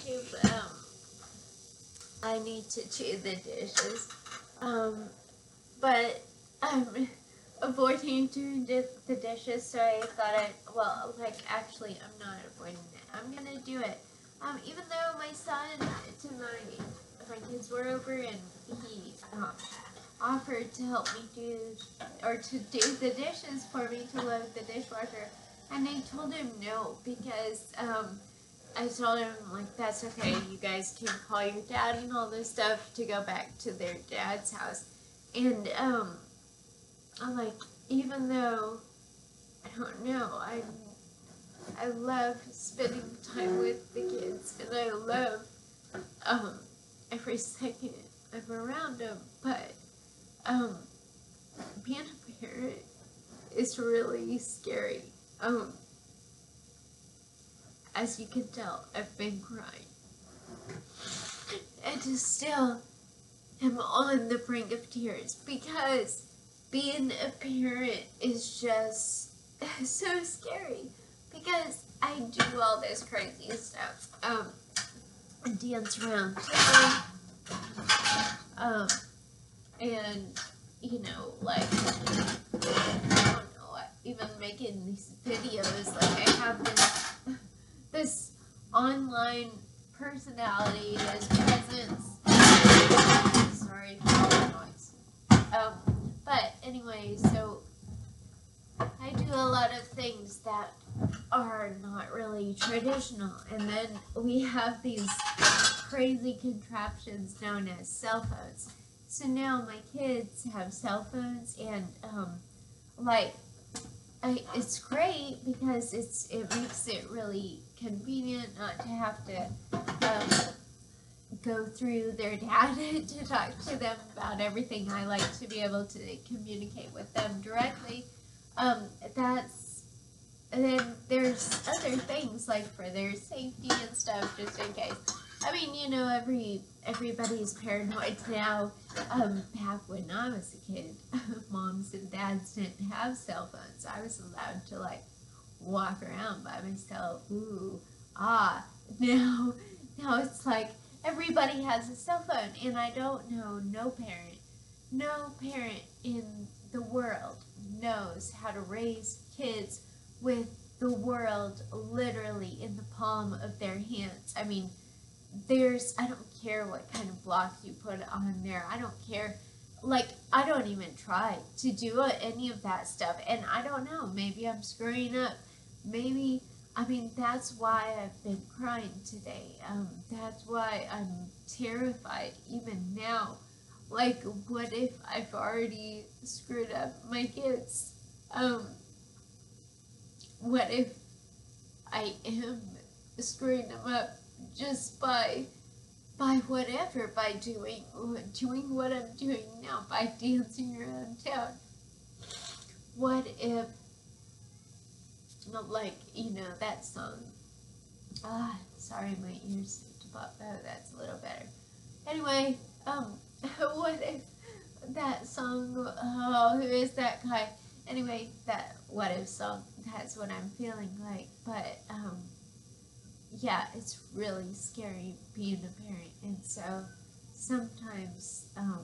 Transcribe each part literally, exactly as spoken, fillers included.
if um I need to do the dishes. Um, but I'm avoiding doing the, the dishes, so I thought I, well, like, actually, I'm not avoiding it. I'm gonna do it. Um, even though my son tonight, my kids were over and he um, offered to help me do, or to do the dishes for me, to load the dishwasher, and I told him no, because, um, I told him, like, that's okay, you guys can call your dad and all this stuff to go back to their dad's house. And, um, I'm like, even though, I don't know, I, I love spending time with the kids, and I love, um, every second I'm around them, but, um, being a parent is really scary. Um, as you can tell, I've been crying. And to still am on the brink of tears, because being a parent is just so scary, because I do all this crazy stuff, um, dance around town, um, and, you know, like, I don't know, even making these videos, like, I have this, this online personality, this presence. Sorry for the noise. Um, but anyway, so I do a lot of things that are not really traditional, and then we have these crazy contraptions known as cell phones. So now my kids have cell phones, and um, like, I, it's great because it's it makes it really convenient not to have to um, go through their dad to talk to them about everything. I like to be able to communicate with them directly. Um, that's, and then there's other things, like for their safety and stuff, just in case. I mean, you know, every everybody's paranoid now. Um, back when I was a kid, moms and dads didn't have cell phones. I was allowed to, like, walk around by myself. Ooh, ah. Now, now it's like everybody has a cell phone, and I don't know no parent, no parent in the world knows how to raise kids with the world literally in the palm of their hands. I mean, there's, I don't care what kind of blocks you put on there. I don't care. Like, I don't even try to do any of that stuff. And I don't know, maybe I'm screwing up. Maybe, I mean, that's why I've been crying today. Um, that's why I'm terrified even now. Like, what if I've already screwed up my kids? Um, what if I am screwing them up just by by whatever, by doing doing what I'm doing now, by dancing around town? What if, like, you know, that song, ah, sorry, my ears seem to pop. Oh, that's a little better. Anyway, um, what if that song, oh, who is that guy? Anyway, that what if song, that's what I'm feeling like. But, um, yeah, it's really scary being a parent, and so sometimes, um,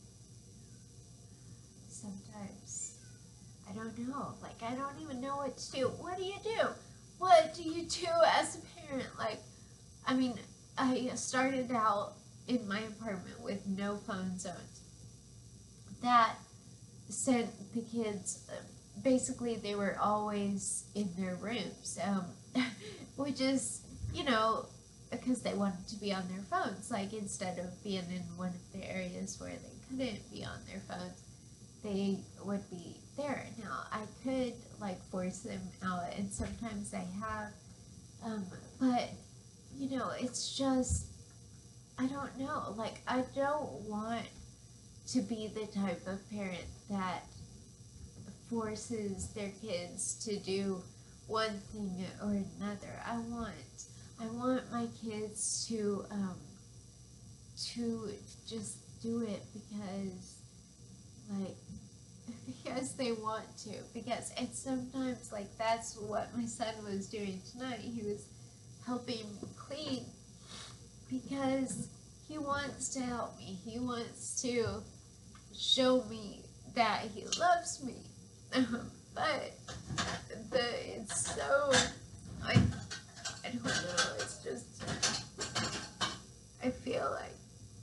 sometimes, I don't know, like, I don't even know what to do. What do you do? What do you do as a parent? Like, I mean, I started out in my apartment with no phone zones. That sent the kids, uh, basically they were always in their rooms, um, which is, you know, because they wanted to be on their phones. Like, instead of being in one of the areas where they couldn't be on their phones, they would be there. Now, I could, like, force them out, and sometimes I have, um, but, you know, it's just, I don't know, like, I don't want to be the type of parent that forces their kids to do one thing or another. I want, I want my kids to, um, to just do it because, like, because they want to. Because it's sometimes, like, that's what my son was doing tonight. He was helping clean, because he wants to help me. He wants to show me that he loves me. But the it's so like I don't know. It's just I feel like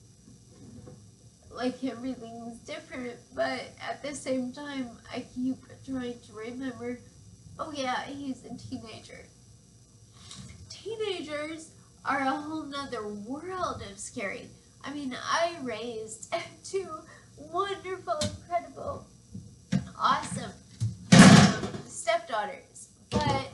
like everything's different, but at the same time, I keep trying to remember. Oh yeah, he's a teenager. Teenagers are a whole nother world of scary. I mean, I raised two wonderful, incredible, awesome um, stepdaughters, but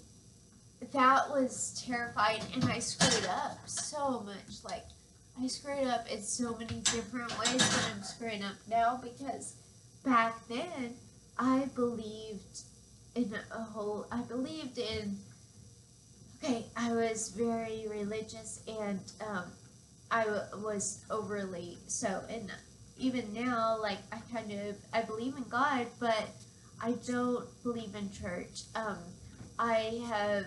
that was terrifying, and I screwed up so much. Like, I screwed up in so many different ways that I'm screwing up now, because back then, I believed in a whole, I believed in, okay, I was very religious, and um, I w- was overly so, and even now, like, I kind of, I believe in God, but I don't believe in church. Um, I have,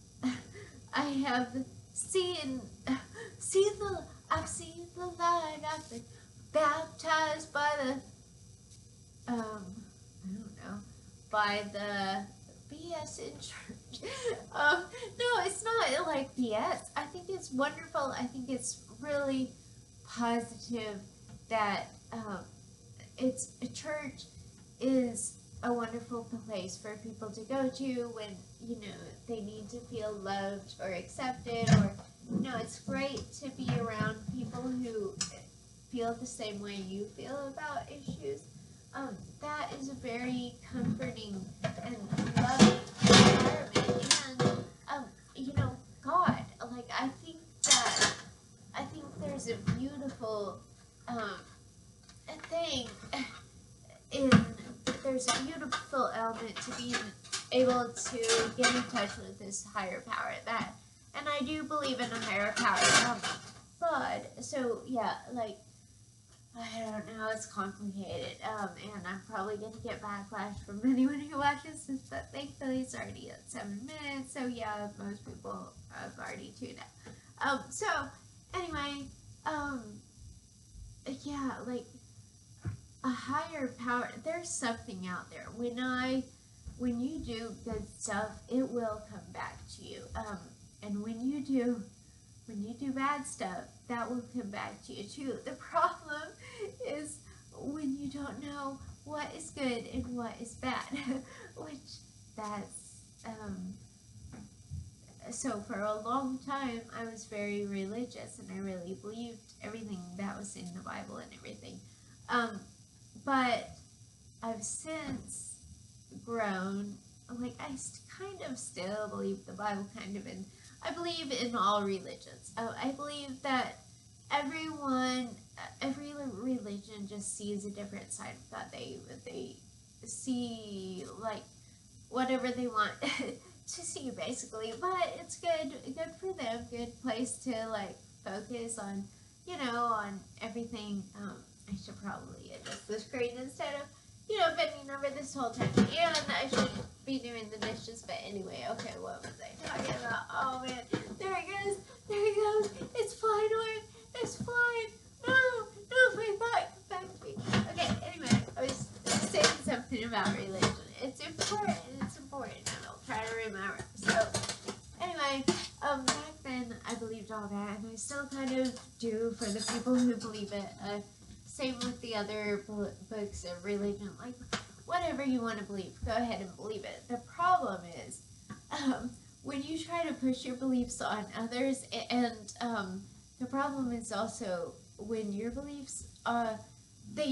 I have seen, seen the, I've seen the light, I've been baptized by the, um, I don't know, by the B S in church. um, no, it's not like B S. I think it's wonderful. I think it's really positive that um, it's a church is a wonderful place for people to go to when, you know, they need to feel loved or accepted, or, you know, it's great to be around people who feel the same way you feel about issues. Um, that is a very comforting and loving environment, and, um, you know, God, like, I think that, I think there's a beautiful, um, thing in, there's a beautiful element to being able to get in touch with this higher power, that, and I do believe in a higher power, um, but, so, yeah, like, I don't know, it's complicated, um, and I'm probably going to get backlash from anyone who watches this, but thankfully it's already at seven minutes, so yeah, most people have already tuned out. Um, so, anyway, um, yeah, like, a higher power, there's something out there. When I, when you do good stuff, it will come back to you, um, and when you do, when you do bad stuff, that will come back to you too. The problem is when you don't know what is good and what is bad, which that's, um, so for a long time I was very religious and I really believed everything that was in the Bible and everything. Um, but I've since grown, like I kind of still believe the Bible kind of in, I believe in all religions. Uh, I believe that everyone, every religion just sees a different side of God. They, they see, like, whatever they want to see, basically. But it's good, good for them, good place to, like, focus on, you know, on everything. Um, I should probably adjust the screen instead of, you know, bending over this whole time. And I should be doing the dishes, but anyway, okay, what was I talking about? Oh man, there it goes, there it goes, it's flying away, it's flying, no, no, my thought, come back to me. Okay, anyway, I was saying something about religion. It's important, it's important, and I'll try to remember. So, anyway, um, back then, I believed all that, and I still kind of do for the people who believe it. Uh, Same with the other books of religion, like, whatever you want to believe, go ahead and believe it. The problem is, um, when you try to push your beliefs on others, and, um, the problem is also when your beliefs, uh, they,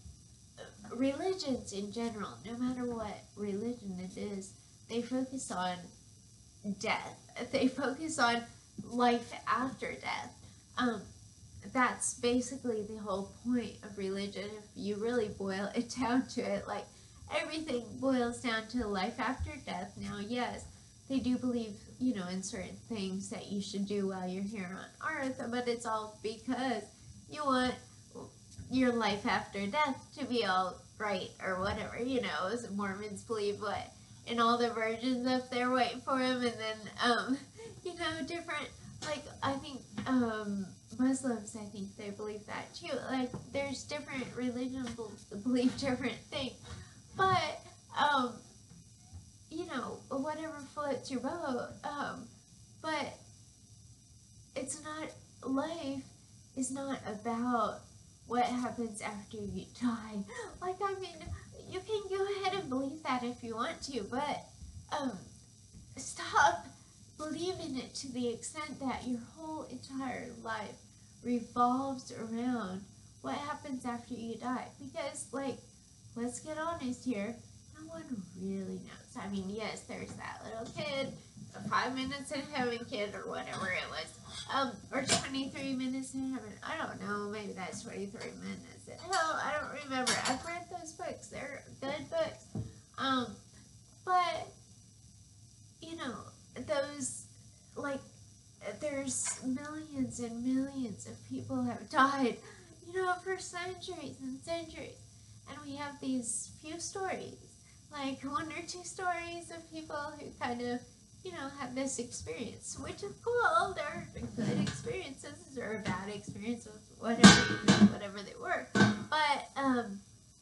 religions in general, no matter what religion it is, they focus on death. They focus on life after death. Um, that's basically the whole point of religion. If you really boil it down to it, like, everything boils down to life after death. Now, yes, they do believe, you know, in certain things that you should do while you're here on earth, but it's all because you want your life after death to be all right, or whatever, you know, as Mormons believe, what, and all the virgins up there waiting for him, and then, um, you know, different like, I think, um, Muslims, I think they believe that too. Like, there's different religions believe different things. But, um, you know, whatever floats your boat, um, but it's not, life is not about what happens after you die. Like, I mean, you can go ahead and believe that if you want to, but, um, stop believing it to the extent that your whole entire life revolves around what happens after you die. Because, like, let's get honest here, no one really knows. I mean, yes, there's that little kid, the five minutes in heaven kid, or whatever it was, um, or twenty-three minutes in heaven. I don't know, maybe that's twenty-three minutes. Hell, I don't remember. I've read those books. They're good books. Um, but, you know, those, like, there's millions and millions of people have died, you know, for centuries and centuries. And we have these few stories, like one or two stories of people who kind of, you know, have this experience, which is cool. There are good experiences or bad experiences, whatever, whatever they were. But, um,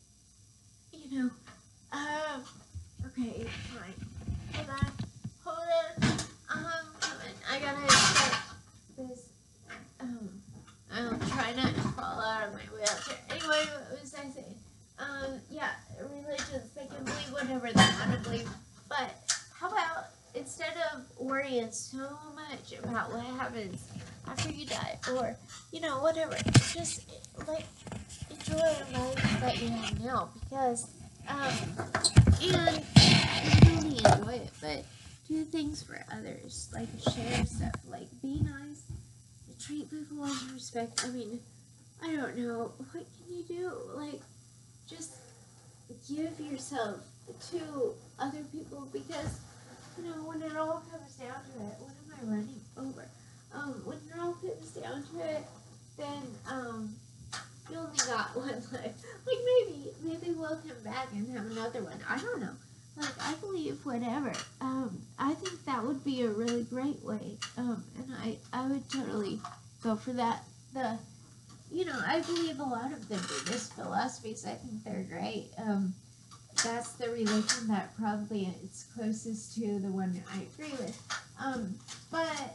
you know, um, okay, fine. Hold on. Hold on. Um, coming. I gotta check this. Um, I'll try not to fall out of my wheelchair. Anyway, what was I saying? Um, yeah, religions, they can believe whatever they want to believe. But how about instead of worrying so much about what happens after you die, or, you know, whatever, just, like, enjoy life that you have now. Because, um, and not only enjoy it, but do things for others, like share stuff, like be nice, treat people with respect. I mean, I don't know, what can you do? Like, just give yourself to other people, because, you know, when it all comes down to it, what am I running over? Um, when it all comes down to it, then, um, you only got one life. Like, maybe, maybe we'll come back and have another one. I don't know. Like, I believe whatever. Um, I think that would be a really great way. Um, and I, I would totally go for that. The, you know, I believe a lot of the Buddhist philosophies. I think they're great. Um, that's the religion that probably is closest to the one I agree with. Um, but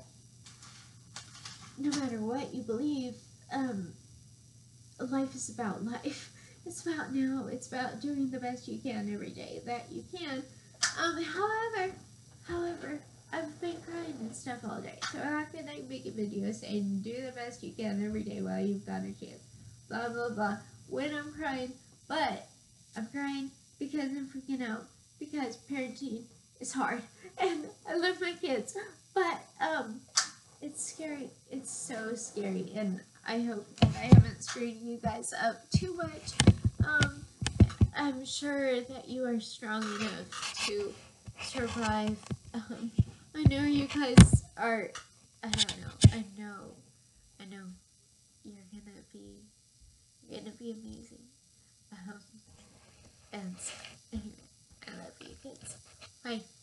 no matter what you believe, um, life is about life. It's about now. It's about doing the best you can every day that you can. Um, however, however, I've been crying and stuff all day, so how can I make a video saying do the best you can every day while you've got a chance? Blah blah blah. When I'm crying, but I'm crying because I'm freaking out, because parenting is hard, and I love my kids, but um, it's scary. It's so scary, and I hope I haven't screwed you guys up too much. Um, I'm sure that you are strong enough to survive. Um, I know you guys are. I don't know. I know. I know. You're gonna be. You're gonna be amazing. Um, and anyway, I love you kids. Bye.